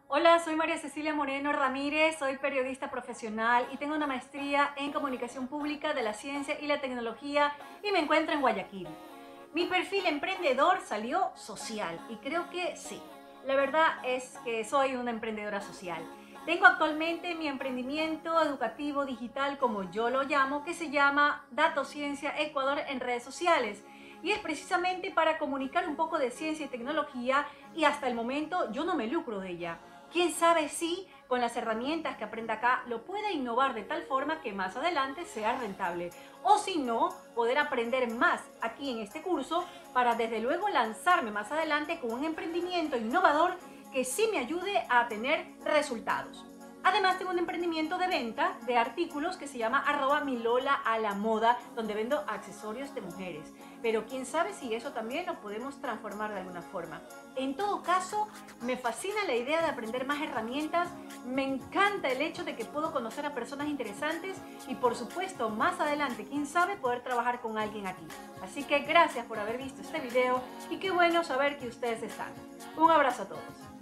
Hola, soy María Cecilia Moreno Ramírez, soy periodista profesional y tengo una maestría en comunicación pública de la ciencia y la tecnología y me encuentro en Guayaquil. Mi perfil emprendedor salió social y creo que sí. La verdad es que soy una emprendedora social. Tengo actualmente mi emprendimiento educativo digital, como yo lo llamo, que se llama Datociencia Ecuador en redes sociales. Y es precisamente para comunicar un poco de ciencia y tecnología y hasta el momento yo no me lucro de ella. Quién sabe si con las herramientas que aprenda acá lo pueda innovar de tal forma que más adelante sea rentable. O si no, poder aprender más aquí en este curso para desde luego lanzarme más adelante con un emprendimiento innovador que sí me ayude a tener resultados. Además tengo un emprendimiento de venta de artículos que se llama @milola_a_la_moda, donde vendo accesorios de mujeres. Pero quién sabe si eso también lo podemos transformar de alguna forma. En todo caso, me fascina la idea de aprender más herramientas, me encanta el hecho de que puedo conocer a personas interesantes y por supuesto más adelante, quién sabe, poder trabajar con alguien aquí. Así que gracias por haber visto este video y qué bueno saber que ustedes están. Un abrazo a todos.